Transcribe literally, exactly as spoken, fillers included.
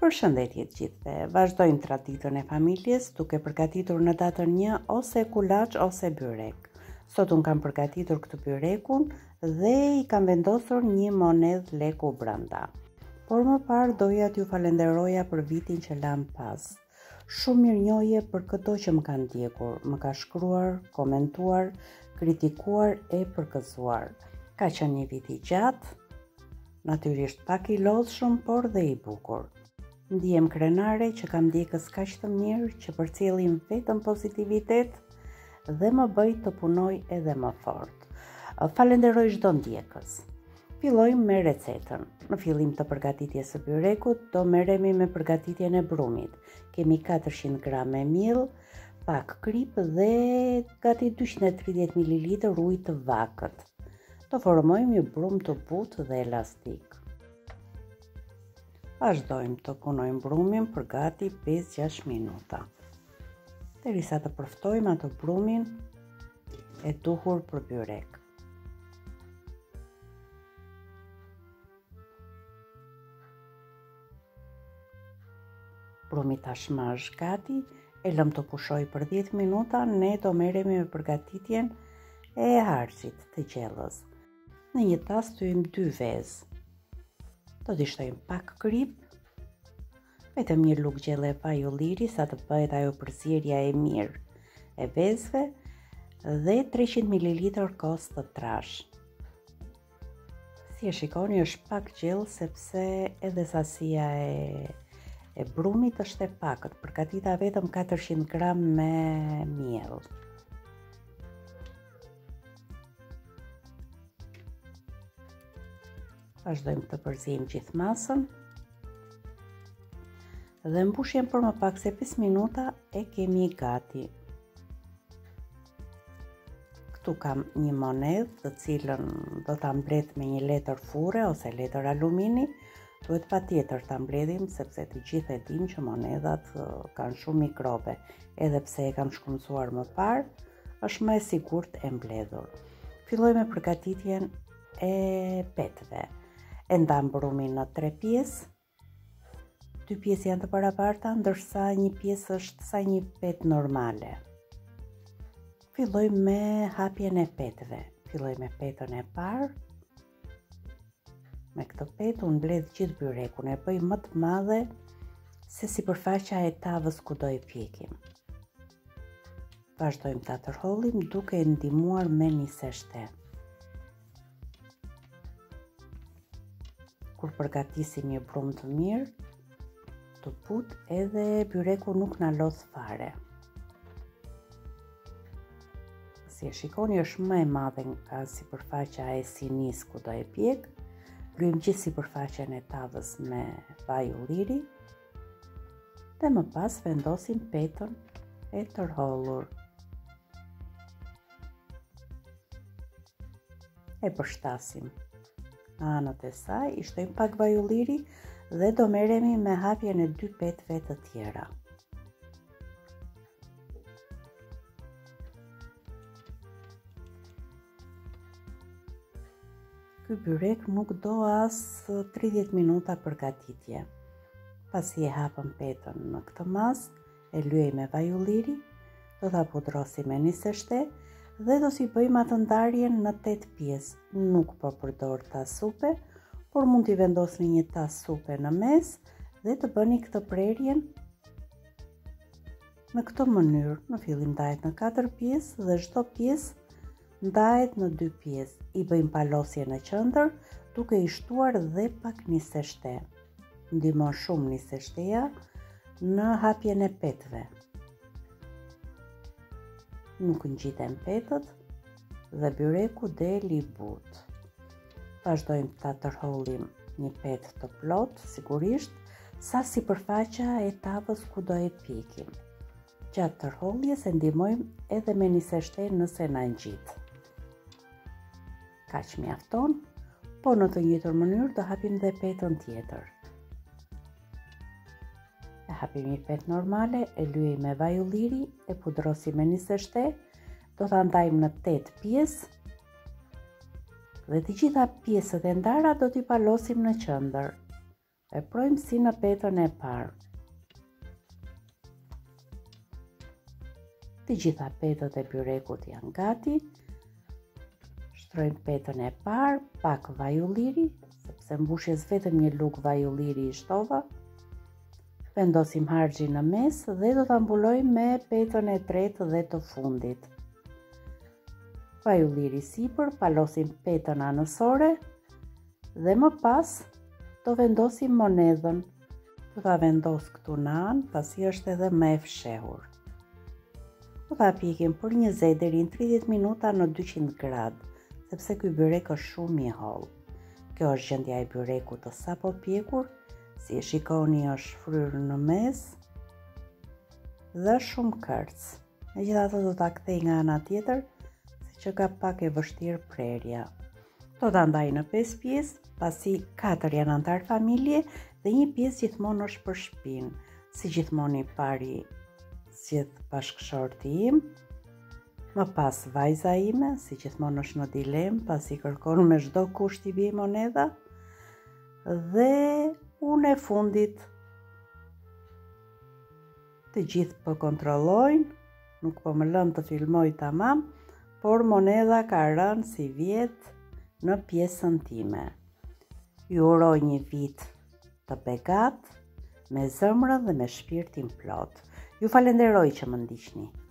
Përshëndetje të gjithëve. Vazhdojmë traditën e familjes duke përgatitur në datën një ose kulaç ose byrek. Sot unë kam përgatitur këtë byrekun dhe i kam vendosur një monedhë leku brenda. Por më parë doja t'ju falenderoja për vitin që lam pas. Shumë mirënjohje për këto që më kanë ndjekur, më ka shkruar, komentuar, kritikuar e përgëzuar. Ka qenë një vit i gjatë, natyrisht pak i lodhshëm, por dhe i bukur. Ndihem krenare që kam ndjekës kaq të mirë që përcjellin vetëm pozitivitet dhe më bëj të punoj edhe më fort. Falenderoj çdo ndjekës. Fillojmë me recetën. Në fillim të përgatitjes së byrekut do merremi me përgatitjen e brumit. Kemi katërqind gram miell, pak krip dhe gati dyqind e tridhjetë mililitër ujë të vakët. Do formojmë një brum të butë dhe elastik. Vazhdojmë të punojmë brumin për gati pesë gjashtë minuta. Derisa të përftojmë atë brumin e duhur për byrek. Brumi tashmë është gati, e lëm të pushoj për dhjetë minuta, ne do merremi me përgatitjen e harçit të gjellës. Në një tas thyejmë dy vezë. Do t'i shtojmë pak krip, vetëm një lugë gjelle e vaj ulliri sa të bëhet ajo përzierja e mirë e vezëve dhe treqind mililitër kos të trash. Si e shikoni është pak gjellë sepse edhe sasia e, e brumit është e pakët, përgatita vetëm katërqind gram me miell. Vazhdojmë të përzijmë gjithë masën dhe mbushjem për më pak se pesë minuta e kemi gati. Këtu kam një monedhë të cilën do ta mbledh me një letër fure ose letër alumini. Duhet patjetër ta mbledhim sepse të gjithë e dimë që monedhat kanë shumë mikrobe, edhe pse e kam shkëmbësuar më parë, është më e sigurt e mbledhur. Filloj me përgatitjen e petëve. E ndam brumin në tre pjesë, dy pjesë janë të barabarta, ndërsa një pjesë është sa një petë normale. Filloj me hapjen e petëve. Filloj me petën e parë. Me këtë petë unë mbledh gjithë byrekun, e bëj më të madhe se sipërfaqja e tavës ku do i pjekim. Vazhdojmë ta tërhollim duke e ndihmuar me niseshte. Kur përgatisim një brum të mirë, të butë, edhe byreku nuk na lodh fare. Si e shikoni është më e madhe nga sipërfaqja e sinis ku do e pjek. Lyejmë gjithë sipërfaqen e tavës me vaj ulliri dhe më pas vendosim petën e tërhollur. E përshtasim. Në anët e saj i shtojmë pak vaj ulliri dhe do merremi me hapjen e dy petëve të tjera. Ky byrek nuk do as tridhjetë minuta përgatitje. Pasi e hapëm petën në këtë mas, e lyej me vaj ulliri, do ta pudrosim me niseshte dhe do si bëjmë atë ndarjen në tetë pjesë. Nuk po përdor tas supe, por mund t'i vendosni një tas supe në mes dhe të bëni këtë prerjen në këtë mënyrë. Në fillim ndahet në katër pjesë dhe çdo pjesë ndahet në dy pjesë. I bëjmë palosje në qendër duke i shtuar dhe pak niseshte. Ndihmon shumë niseshteja në hapjen e petëve. Nuk ngjiten petët dhe byreku del i butë. Vazhdojmë ta tërhollim një petë të plotë, sigurisht, sa sipërfaqja e tavës ku do e pjekim. Gjatë tërholljes e ndihmojmë edhe me niseshte nëse na ngjit. Kaq mjafton, po në të njëjtën mënyrë do hapim dhe petën tjetër. E hapim një petë normale, e lyejmë me vaj ulliri, e pudrosim me niseshte, do ta ndajmë në tetë pjesë dhe të gjitha pjesët e ndara do t'i palosim në qendër. Veprojmë si në petën e parë. Të gjitha petët e byrekut janë gati. Shtrojmë petën e parë, pak vaj ulliri, sepse mbushjes vetëm një lugë vaj ulliri i shtova. Vendosim harxhin në mes dhe do ta mbulojmë me petën e tretë dhe të fundit. Vaj ulliri sipër, palosim petën anësore dhe më pas do vendosim monedhën. Do ta vendos këtu në anë, pasi është edhe më e fshehur. Do ta pjekim për njëzet deri në tridhjetë minuta në dyqind gradë, sepse ky byrek është shumë i hollë. Kjo është gjendja e byrekut të sapo pjekur, si e shikoni është fryrë në mes dhe shumë kërc. Megjithatë do ta kthej nga ana tjetër, siç ka pak e vështirë prerja. Do ta ndaj në pesë pjesë, pasi katër janë antar familje dhe një pjesë gjithmonë është për shtëpinë. Si gjithmonë i pari zgjedh bashkëshorti im, më pas vajza ime, si gjithmonë është në dilemë, pasi kërkon me çdo kusht i bie monedha, dhe unë e fundit. Të gjithë po kontrollojnë, nuk po më lën të filmoj tamam, por monedha ka rënë si vjet në pjesën time. Ju uroj një vit të begat, me zemrën dhe me shpirtin plot. Ju falenderoj që më ndiqni.